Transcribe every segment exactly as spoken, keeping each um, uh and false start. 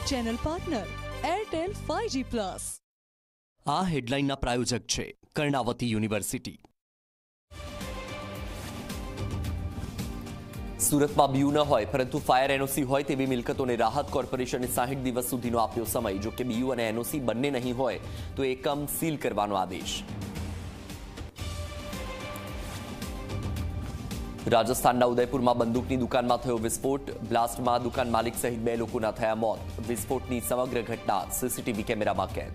Channel partner Airtel five G plus. આ હેડલાઇનના પ્રાયોજક છે કર્ણાવતી યુનિવર્સિટી। સુરતમાં બીયુ ન હોય પરંતુ ફાયર એનઓસી હોય તેવી મિલકતોને રાહત કોર્પોરેશને સાહીઠ દિવસ સુધીનો આપ્યો સમય। જો કે બીયુ અને એનઓસી બંને નહીં હોય તો એકમ સીલ કરવાનો આદેશ। રાજસ્થાનના ઉદયપુરમાં બંદૂકની દુકાનમાં થયો વિસ્ફોટ। બ્લાસ્ટમાં દુકાન માલિક સહિત બે લોકોના થયા મોત। વિસ્ફોટની સમગ્ર ઘટના સીસીટીવી કેમેરામાં કેદ।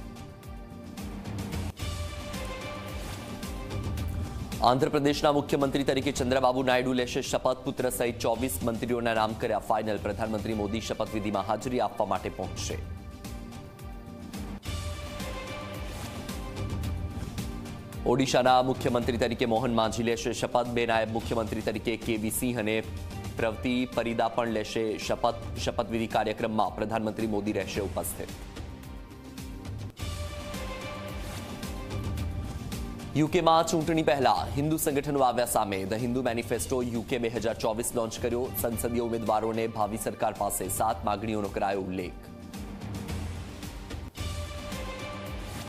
આંધ્રપ્રદેશના મુખ્યમંત્રી તરીકે ચંદ્રબાબુ નાયડુ લેશે શપથ। પુત્ર સહિત ચોવીસ મંત્રીઓના નામ કર્યા ફાઇનલ। પ્રધાનમંત્રી મોદી શપથવિધિમાં હાજરી આપવા માટે પહોંચશે। ઓડિશાના મુખ્યમંત્રી તરીકે મોહન માંઝી લેશે શપથ। બે નાયબ મુખ્યમંત્રી તરીકે કેવી સિંહ અને પ્રવતિ પરિદા પણ લેશે શપથ। શપથવિધિ કાર્યક્રમમાં પ્રધાનમંત્રી મોદી રહેશે ઉપસ્થિત। યુકેમાં ચૂંટણી પહેલા હિન્દુ સંગઠનો આવ્યા સામે। ધ હિન્દુ મેનિફેસ્ટો યુકે બે હજાર ચોવીસ લોન્ચ કર્યો। સંસદીય ઉમેદવારોને ભાવિ સરકાર પાસે સાત માગણીઓનો કરાયો ઉલ્લેખ।